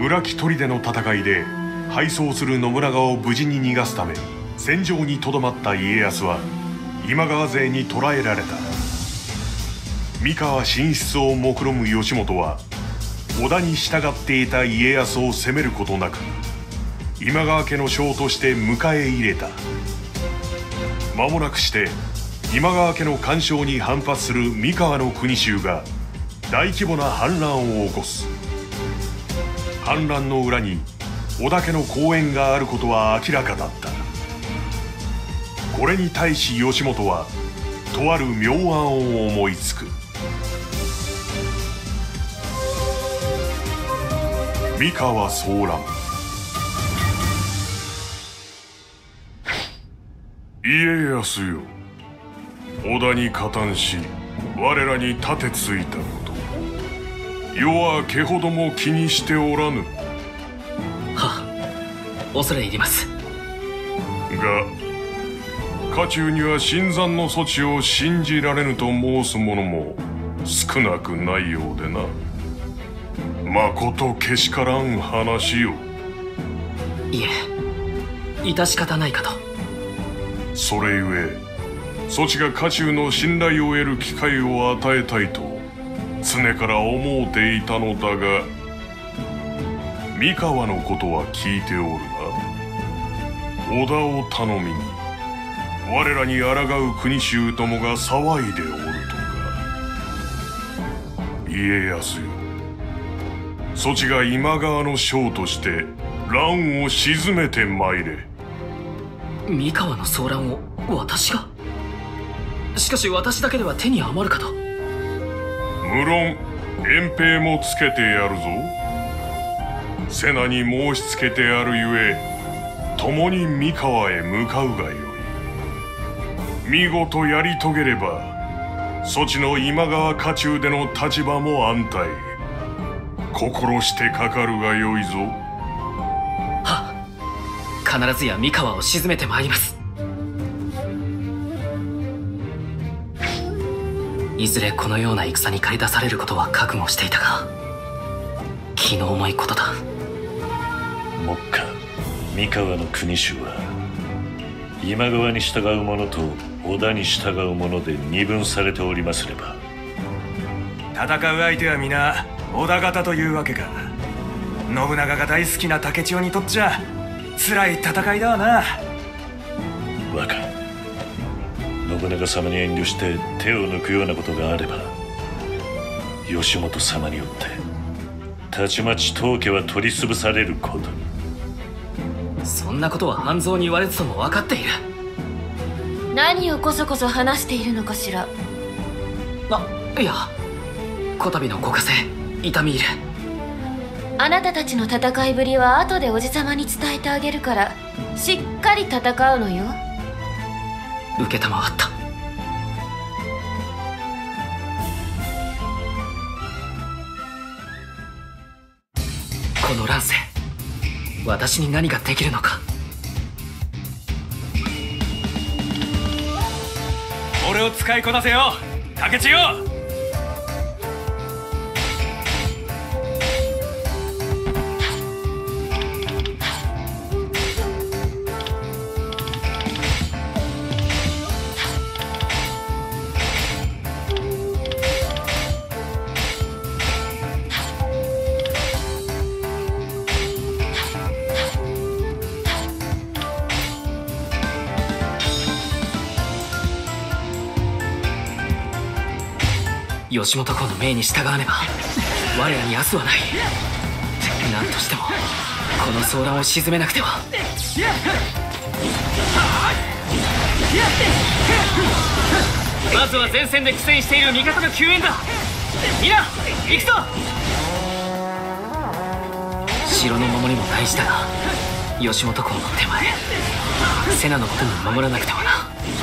村木砦の戦いで敗走する信長を無事に逃がすため戦場にとどまった家康は今川勢に捕らえられた。三河進出を目論む義元は織田に従っていた家康を責めることなく今川家の将として迎え入れた。間もなくして今川家の干渉に反発する三河の国衆が大規模な反乱を起こす。反乱の裏に織田家の後援があることは明らかだった。これに対し義元はとある妙案を思いつく。三河騒乱。家康よ、織田に加担し我らに盾ついたこと、世は毛ほども気にしておらぬ。 はっ、恐れ入ります。 が家中には新参の措置を信じられぬと申す者も少なくないようでな。まことけしからん話よ。 いえ、致し方ないかと。 それゆえそちが家中の信頼を得る機会を与えたいと常から思うていたのだが、三河のことは聞いておるな。織田を頼みに我らに抗う国衆どもが騒いでおるとか。家康よ、そちが今川の将として乱を鎮めてまいれ。 三河の騒乱を私が？しかし私だけでは手に余るかと。 無論遠兵もつけてやるぞ。瀬名に申しつけてあるゆえ共に三河へ向かうがよい。見事やり遂げればそちの今川家中での立場も安泰。心してかかるがよいぞ。 はっ、必ずや三河を鎮めてまいります。いずれこのような戦に駆り出されることは覚悟していたが気の重いことだ。 目下三河の国衆は今川に従う者と織田に従う者で二分されておりますれば、 戦う相手は皆織田方というわけか。信長が大好きな竹千代にとっちゃ辛い戦いだわな。 若、信長様に遠慮して手を抜くようなことがあれば義元様によってたちまち当家は取り潰されることに。 そんなことは半蔵に言われずとも分かっている。 何をこそこそ話しているのかしら。 いや、こたびのご加勢痛み入れ。 あなたたちの戦いぶりは後でおじさまに伝えてあげるからしっかり戦うのよ。 承った。この乱世私に何ができるのか。 俺を使いこなせよ竹千代。 義元公の命に従わねば我らに明日はない。何としてもこの騒乱を鎮めなくては。まずは前線で苦戦している味方の救援だ。皆行くぞ。城の守りも大事だが義元公の手前瀬名のことも守らなくてはな。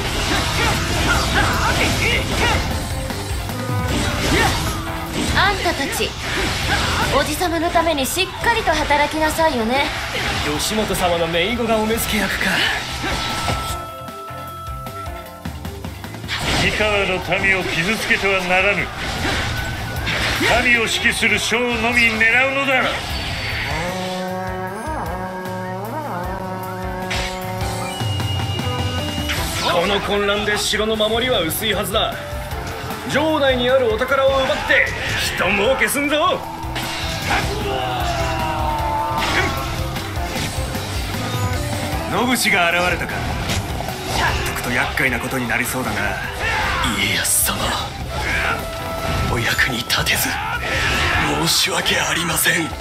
あんたたちおじさまのためにしっかりと働きなさいよね。 義元様の姪御がお目付け役か。 三河の民を傷つけてはならぬ。民を指揮する将のみ狙うのだ。 この混乱で城の守りは薄いはずだ。城内にあるお宝を奪って人儲けすんぞ。野武士が現れたか。ほっとくと厄介なことになりそうだな。 家康様、お役に立てず申し訳ありません。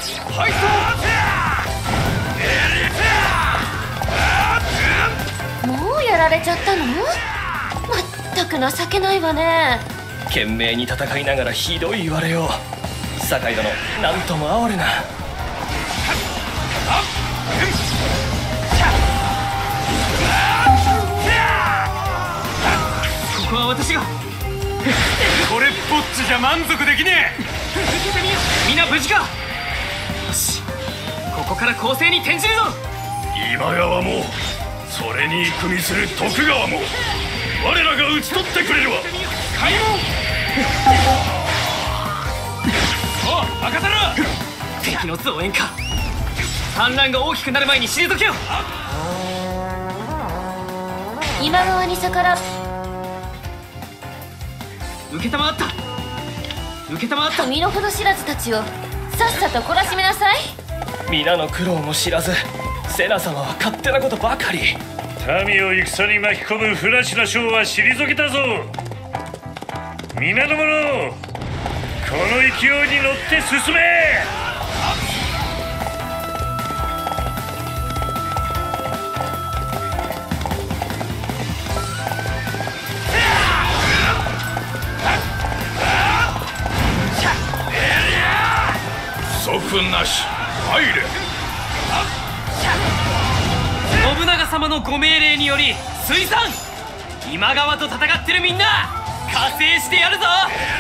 もうやられちゃったの？まったく情けないわね。 懸命に戦いながらひどい言われよう。酒井殿、なんとも哀れな。 ここは私が。 これっぽっちじゃ満足できねえ。 みんな無事か。よし、ここから攻勢に転じるぞ。 今川もそれに組みする徳川も我らが討ち取ってくれるわ。 開門。お赤皿。 敵の増援か。反乱が大きくなる前に退けよ。 今川に逆ら。 承った。 身の程知らずたちをさっさと懲らしめなさい。 皆の苦労も知らず瀬名様は勝手なことばかり。 民を戦に巻き込む不埒な将は退けたぞ。皆の者、この勢いに乗って進め。 不足なし、入れ。 信長様のご命令により水産、今川と戦ってるみんな加勢してやるぞ。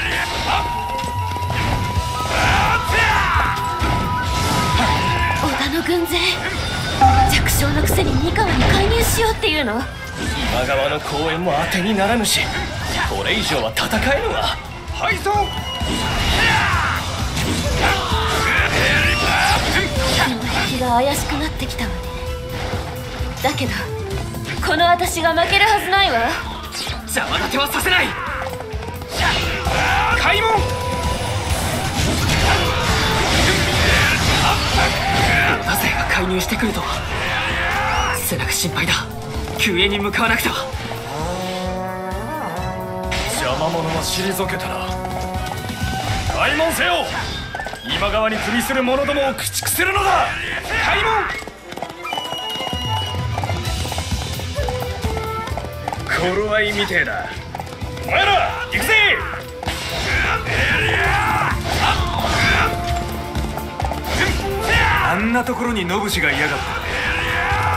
織田の軍勢弱小のくせに三河に介入しようっていうの？ 今川の公園も当てにならぬし、これ以上は戦えぬわ。 敗走。 気が怪しくなってきたわね。だけどこの私が負けるはずないわ。 邪魔立てはさせない。 開門。 織田勢が介入してくるとは背中心配だ。救援に向かわなくては。 邪魔者は退けたな。開門せよ。今川に組みする者どもを駆逐するのだ。開門。頃合いみてえだ。お前ら行くぜ。あんなところに野武士がいやがった。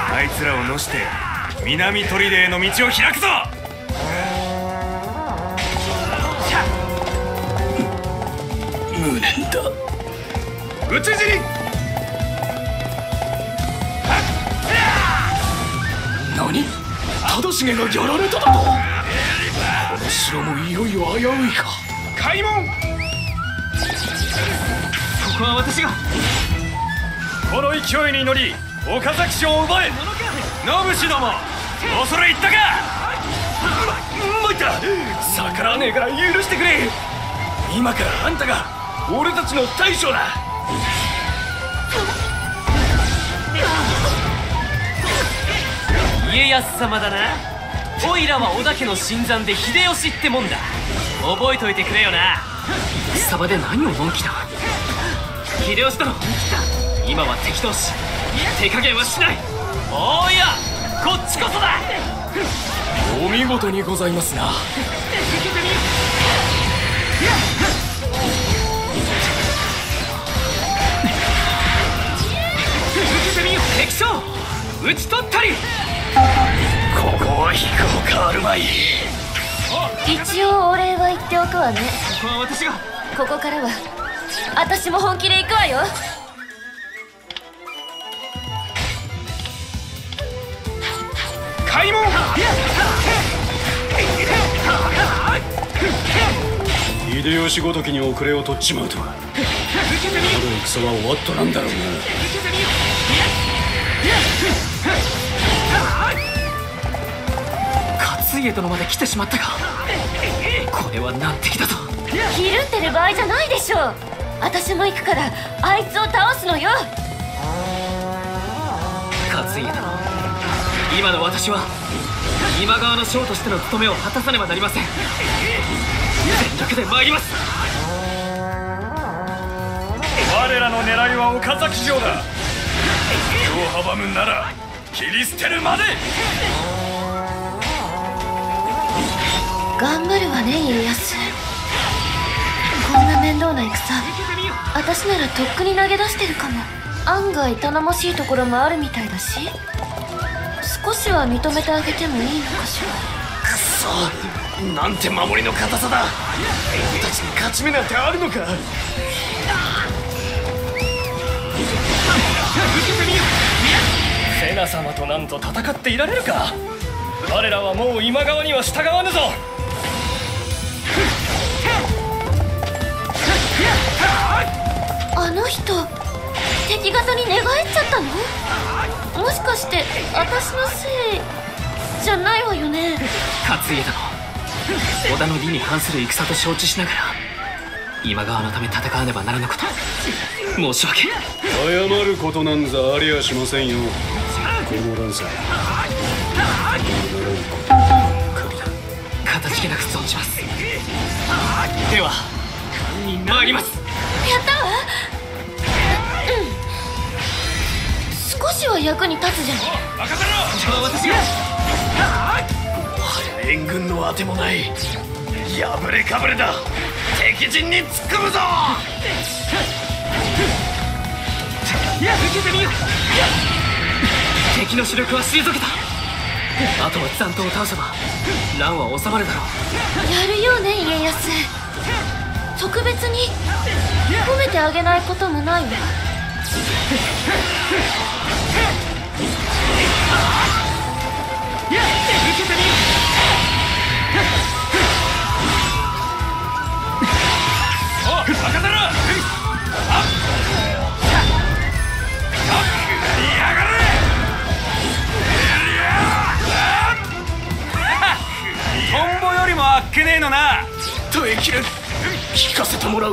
あいつらをのして南砦への道を開くぞ。 無念だ。 討ち死に。 何？忠重がやられただと？この城もいよいよ危ういか。 開門。 ここは私が。 この勢いに乗り岡崎城を奪え。野武士ども、恐れ入ったか。 参った。逆らわねえから許してくれ。今からあんたが俺たちの大将だ。 家康様だな。おいらは織田家の新参で秀吉ってもんだ。覚えといてくれよな。草場で何をのんきだ。秀吉殿、今は敵同士、手加減はしない。おーいや、こっちこそだ。 お見事にございますな。 敵将討ち取ったり。 ここは引くほかあるまい。 一応お礼は言っておくわね。 ここは私が。 ここからは私も本気で行くわよ。 開門。 秀吉ごときに遅れを取っちまうとは、この戦は終わっとなんだろうな。 勝勝家殿まで来てしまったか。これは難敵だぞ。 ひるんでる場合じゃないでしょ。私も行くからあいつを倒すのよ。 勝家殿、今の私は今川の将としての務めを果たさねばなりません。全力で参ります。 我らの狙いは岡崎城だ。手を阻むなら切り捨てるまで。 頑張るわね家康。こんな面倒な戦、私ならとっくに投げ出してるかも。案外頼もしいところもあるみたいだし、少しは認めてあげてもいいのかしら。 くそ、なんて守りの堅さだ。俺たちに勝ち目なんてあるのか。瀬名様となんと戦っていられるか。我らはもう今川には従わぬぞ。 あの人敵方に寝返っちゃったの？もしかして私のせいじゃないわよね。 勝家殿、織田の利に反する戦と承知しながら今川のため戦わねばならぬこと、申し訳。 謝ることなんざありゃしませんよ。この乱世かたじけなく存じます。では参ります。 やったわ。少しは役に立つじゃん。 私が援軍のあてもない。破れかぶれだ。敵陣に突っ込むぞ。 受けてみよう。敵の主力は退けた。あとは残党を倒せば乱は収まるだろう。 やるよね家康。特別に褒めてあげないこともないわ。 受けてみよう。 おい任せろ。やがれ。トンボよりもあっけねえのな。 耐えきれん。聞かせてもらう。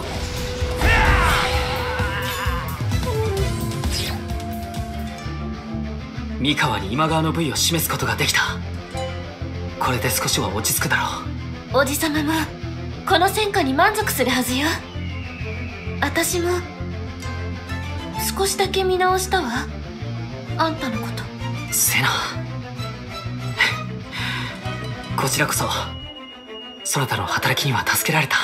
三河に今川の部位を示すことができた。これで少しは落ち着くだろう。 おじさまもこの戦果に満足するはずよ。私も少しだけ見直したわ、あんたのこと。 セナこちらこそそなたの働きには助けられた。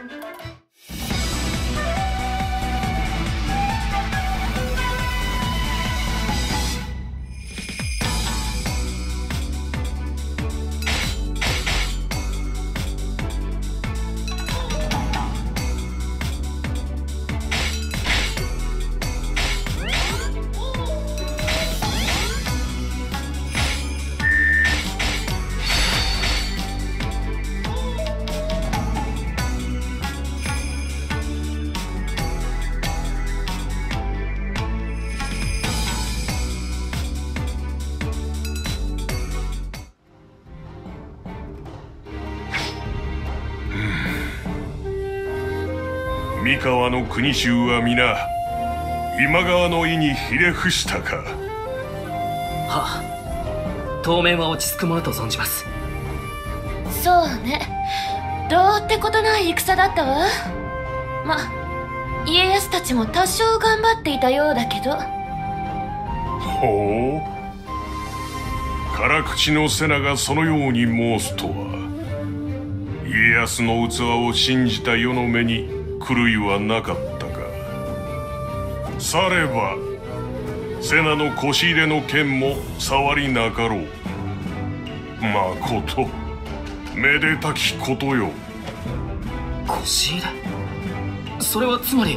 三河の国衆は皆今川の意にひれ伏したか。 はあ、当面は落ち着くものと存じます。 そうね、どうってことない戦だったわ。ま、家康たちも多少頑張っていたようだけど。 ほう、辛口の瀬名がそのように申すとは。家康の器を信じた世の目に狂いはなかったか。されば瀬名の腰入れの剣も触りなかろう。まことめでたきことよ。 腰入れ、それはつまり。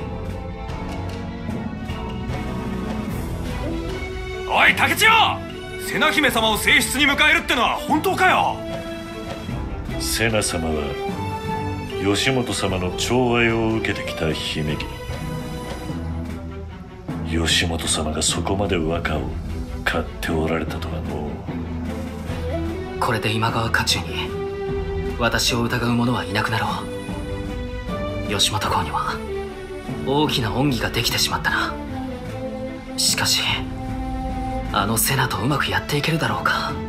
おい竹千代、瀬名姫様を正室に迎えるってのは本当かよ。 瀬名様は義元様の寵愛を受けてきた姫君。義元様がそこまで和歌を買っておられたとはの。 これで今川家中に私を疑う者はいなくなろう。吉本公には大きな恩義ができてしまったな。しかしあのセナとうまくやっていけるだろうか。